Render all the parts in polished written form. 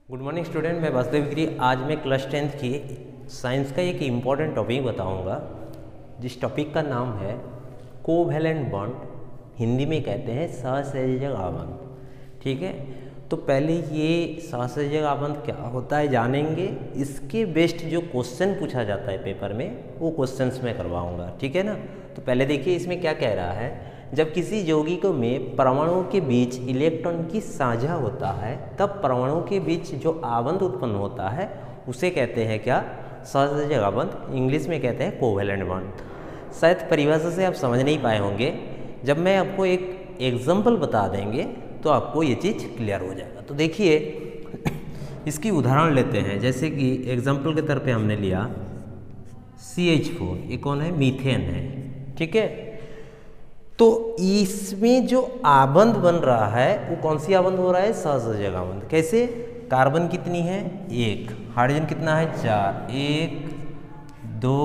Good morning student, मैं वासुदेव गिरी। आज मैं क्लास 10th की साइंस का एक इम्पॉर्टेंट टॉपिक बताऊंगा, जिस टॉपिक का नाम है कोवैलेंट बॉन्ड। हिंदी में कहते हैं सहसंयोजक आबंध। ठीक है, तो पहले ये सहसंयोजक आबंध क्या होता है जानेंगे। इसके बेस्ड जो क्वेश्चन पूछा जाता है पेपर में, वो क्वेश्चंस मैं करवाऊँगा। ठीक है ना। तो पहले देखिए इसमें क्या कह रहा है। जब किसी यौगिकों में परमाणुओं के बीच इलेक्ट्रॉन की साझा होता है, तब परमाणुओं के बीच जो आबंध उत्पन्न होता है उसे कहते हैं क्या? सहसंयोजक आबंध। इंग्लिश में कहते हैं कोवैलेंट बॉन्ड। शायद परिभाषा से आप समझ नहीं पाए होंगे। जब मैं आपको एक एग्जाम्पल बता देंगे तो आपको ये चीज़ क्लियर हो जाएगा। तो देखिए इसकी उदाहरण लेते हैं। जैसे कि एग्जाम्पल के तौर पे हमने लिया CH4, ये कौन है? मीथेन है। ठीक है, तो इसमें जो आबंध बन रहा है वो कौन सी आबंध हो रहा है? सहसंयोजक आबंध। कैसे? कार्बन कितनी है? 1। हाइड्रोजन कितना है? 4। 1 2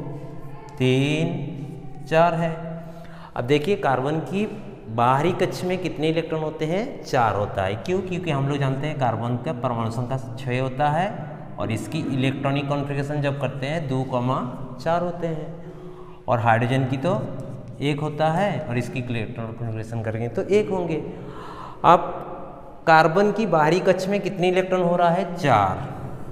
3 4 है। अब देखिए कार्बन की बाहरी कक्ष में कितने इलेक्ट्रॉन होते हैं? 4 होता है। क्यों? क्योंकि हम लोग जानते हैं कार्बन का परमाणु संख्या 6 होता है और इसकी इलेक्ट्रॉनिक कॉन्फ़िगरेशन जब करते हैं 2,4 होते हैं। और हाइड्रोजन की तो 1 होता है और इसकी इलेक्ट्रॉन कॉन्फ़िगरेशन करेंगे तो 1 होंगे। अब कार्बन की बाहरी कक्ष में कितने इलेक्ट्रॉन हो रहा है? 4।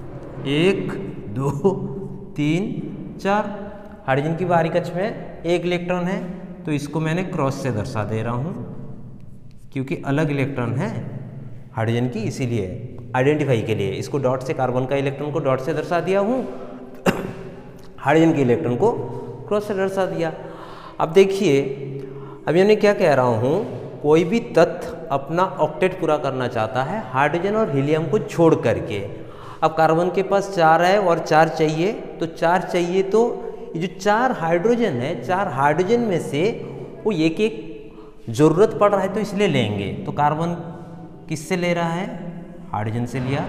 1 2 3 4। हाइड्रोजन की बाहरी कक्ष में 1 इलेक्ट्रॉन है, तो इसको मैंने क्रॉस से दर्शा दे रहा हूँ क्योंकि अलग इलेक्ट्रॉन है हाइड्रोजन की, इसीलिए आइडेंटिफाई के लिए इसको डॉट से, कार्बन का इलेक्ट्रॉन को डॉट से दर्शा दिया हूँ, हाइड्रोजन के इलेक्ट्रॉन को क्रॉस से दर्शा दिया। अब देखिए, अभी मैं क्या कह रहा हूँ, कोई भी तत्व अपना ऑक्टेट पूरा करना चाहता है हाइड्रोजन और हीलियम को छोड़ करके। अब कार्बन के पास 4 है और 4 चाहिए, तो 4 चाहिए तो ये जो 4 हाइड्रोजन है, 4 हाइड्रोजन में से वो एक एक ज़रूरत पड़ रहा है तो इसलिए लेंगे। तो कार्बन किससे ले रहा है? हाइड्रोजन से लिया।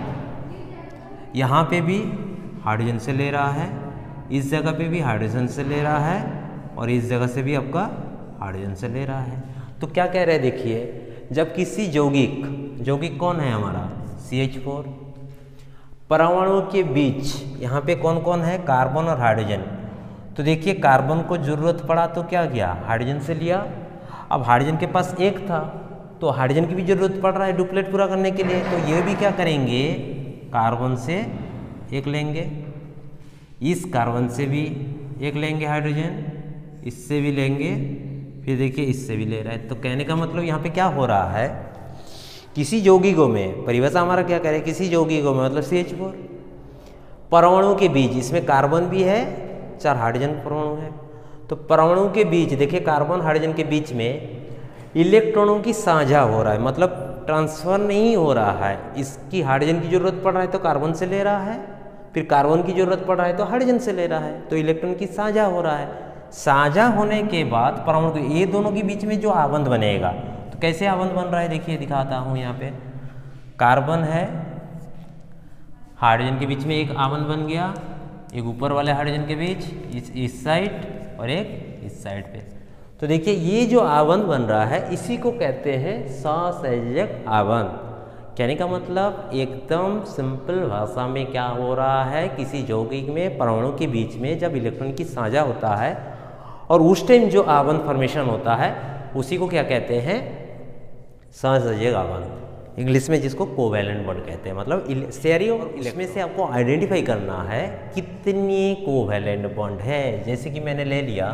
यहाँ पे भी हाइड्रोजन से ले रहा है, इस जगह पे भी हाइड्रोजन से ले रहा है और इस जगह से भी आपका हाइड्रोजन से ले रहा है। तो क्या कह रहे हैं देखिए, जब किसी यौगिक कौन है हमारा? CH4, परमाणुओं के बीच यहाँ पे कौन कौन है? कार्बन और हाइड्रोजन। तो देखिए कार्बन को जरूरत पड़ा तो क्या किया? हाइड्रोजन से लिया। अब हाइड्रोजन के पास 1 था तो हाइड्रोजन की भी जरूरत पड़ रहा है डुप्लेट पूरा करने के लिए, तो ये भी क्या करेंगे? कार्बन से 1 लेंगे, इस कार्बन से भी 1 लेंगे हाइड्रोजन, इससे भी लेंगे, फिर देखिए इससे भी ले रहा है। तो कहने का मतलब यहाँ पे क्या हो रहा है, किसी यौगिकों में, परिभाषा हमारा क्या कह रहे हैं, किसी यौगिकों में मतलब CH4 परमाणु के बीच, इसमें कार्बन भी है, 4 हाइड्रोजन परमाणु है, तो परमाणु के बीच देखिए कार्बन हाइड्रोजन के बीच में इलेक्ट्रॉनों की साझा हो रहा है, मतलब ट्रांसफर नहीं हो रहा है। इसकी हाइड्रोजन की जरूरत पड़ रहा है तो कार्बन से ले रहा है, फिर कार्बन की जरूरत पड़ रहा है तो हाइड्रोजन से ले रहा है, तो इलेक्ट्रॉन की साझा हो रहा है। साझा होने के बाद परमाणु के ये दोनों के बीच में जो आबंध बनेगा, तो कैसे आबंध बन रहा है देखिए, दिखाता हूँ। यहाँ पे कार्बन है, हाइड्रोजन के बीच में एक आबंध बन गया, एक ऊपर वाले हाइड्रोजन के बीच इस साइड और एक इस साइड पे। तो देखिए ये जो आबंध बन रहा है इसी को कहते हैं सहसंयोजक आबंध। कहने का मतलब एकदम सिंपल भाषा में क्या हो रहा है, किसी यौगिक में परमाणु के बीच में जब इलेक्ट्रॉन की साझा होता है और उस टाइम जो आबंध फॉर्मेशन होता है उसी को क्या कहते हैं? सहसंयोजक आबंध। इंग्लिश में जिसको कोवैलेंट बॉन्ड कहते हैं। मतलब स्टेरियो, इसमें से आपको आइडेंटिफाई करना है कितने कोवैलेंट बॉन्ड है। जैसे कि मैंने ले लिया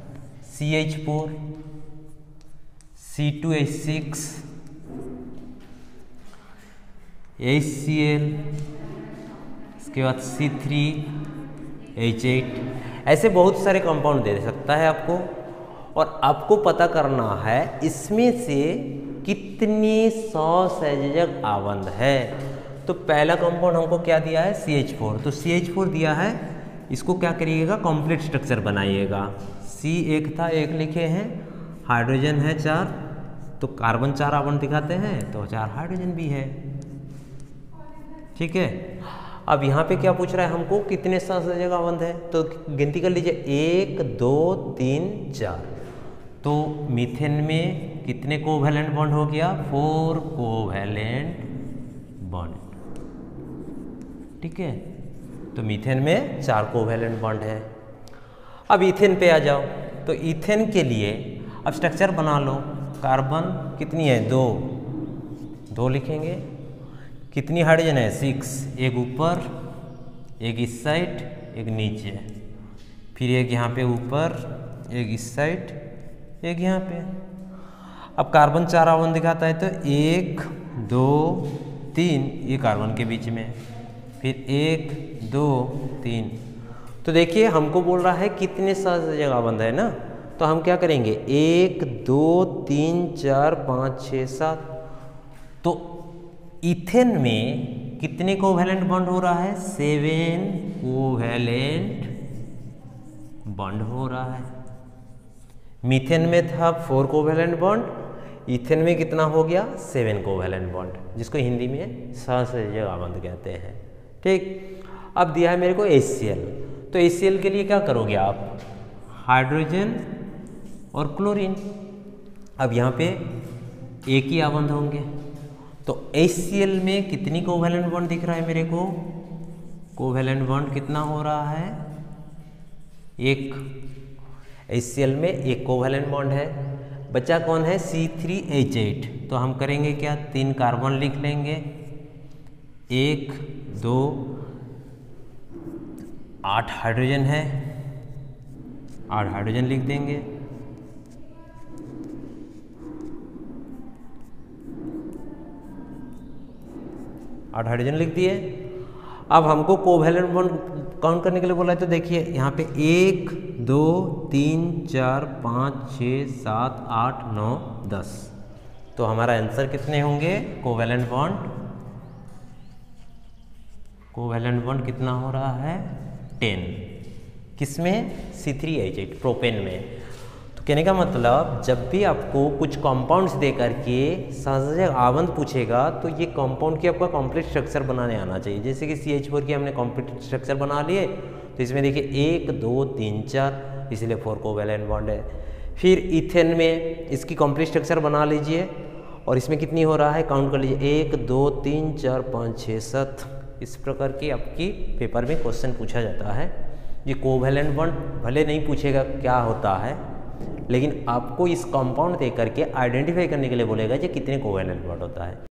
CH4, C2H6, HCl, इसके बाद C3H8, ऐसे बहुत सारे कंपाउंड दे सकता है आपको, और आपको पता करना है इसमें से कितने सहसंयोजक आबंध है। तो पहला कंपाउंड हमको क्या दिया है? CH4, तो CH4 दिया है, इसको क्या करिएगा? कंप्लीट स्ट्रक्चर बनाइएगा। C1 था, 1 लिखे हैं, हाइड्रोजन है 4, तो कार्बन 4 आबंध दिखाते हैं तो 4 हाइड्रोजन भी है। ठीक है, अब यहाँ पे क्या पूछ रहा है हमको, कितने सहसंयोजक आबंध है? तो गिनती कर लीजिए, 1 2 3 4। तो मीथेन में कितने कोवैलेंट बॉन्ड हो गया? 4 कोवैलेंट बॉन्ड। ठीक है। तो मीथेन में 4 कोवैलेंट बॉन्ड है। अब इथेन पे आ जाओ, तो इथेन के लिए अब स्ट्रक्चर बना लो। कार्बन कितनी है, 2 लिखेंगे। कितनी हाइड्रोजन है, 6, एक ऊपर, एक इस साइड, एक नीचे, फिर एक यहाँ पे ऊपर, एक इस साइड, एक यहाँ पे। अब कार्बन 4 आवन दिखाता है, तो 1 2 3 ये कार्बन के बीच में, फिर 1 2 3। तो देखिए हमको बोल रहा है कितने जगह बंद है ना, तो हम क्या करेंगे, 1 2 3 4 5 6 7। तो इथेन में कितने कोवैलेंट बॉन्ड हो रहा है, 7 कोवैलेंट बॉन्ड हो रहा है। मीथेन में था 4 कोवैलेंट बॉन्ड, इथेन में कितना हो गया, 7 कोवैलेंट बॉन्ड, जिसको हिंदी में सहसंयोजक कहते हैं। ठीक, अब दिया है मेरे को HCl, तो HCl के लिए क्या करोगे आप, हाइड्रोजन और क्लोरीन। अब यहाँ पे एक ही आबंध होंगे, तो HCl में कितनी कोवैलेंट बॉन्ड दिख रहा है मेरे को, कोवैलेंट बॉन्ड कितना हो रहा है, 1। HCl में 1 कोवैलेंट बॉन्ड है। बचा कौन है, C3H8, तो हम करेंगे क्या, 3 कार्बन लिख लेंगे, 1 2 8 हाइड्रोजन है, 8 हाइड्रोजन लिख देंगे। हाइड्रोजन लिख दिए। अब हमको कोवैलेंट बॉन्ड काउंट करने के लिए बोला है, तो देखिए यहाँ पे 1 2 3 4 5 6 7 8 9 10। तो हमारा आंसर कितने होंगे, कोवैलेंट बॉन्ड कितना हो रहा है, 10। किसमें, C3H8 प्रोपेन में। तो कहने का मतलब जब भी आपको कुछ कंपाउंड्स दे करके सहसंयोजक आबंध पूछेगा, तो ये कंपाउंड की आपका कॉम्प्लेक्स स्ट्रक्चर बनाने आना चाहिए। जैसे कि CH4 की हमने कॉम्प्लेक्स स्ट्रक्चर बना लिए, तो इसमें देखिए 1 2 3 4, इसलिए 4 कोवैलेंट बॉन्ड है। फिर इथेन में इसकी कॉम्प्लेक्स स्ट्रक्चर बना लीजिए, और इसमें कितनी हो रहा है, काउंट कर लीजिए, 1 2 3 4 5 6 7। इस प्रकार की आपकी पेपर में क्वेश्चन पूछा जाता है। ये कोवैलेंट बॉन्ड भले नहीं पूछेगा क्या होता है, लेकिन आपको इस कंपाउंड दे करके आइडेंटिफाई करने के लिए बोलेगा कि कितने कोवैलेंट बॉन्ड होता है।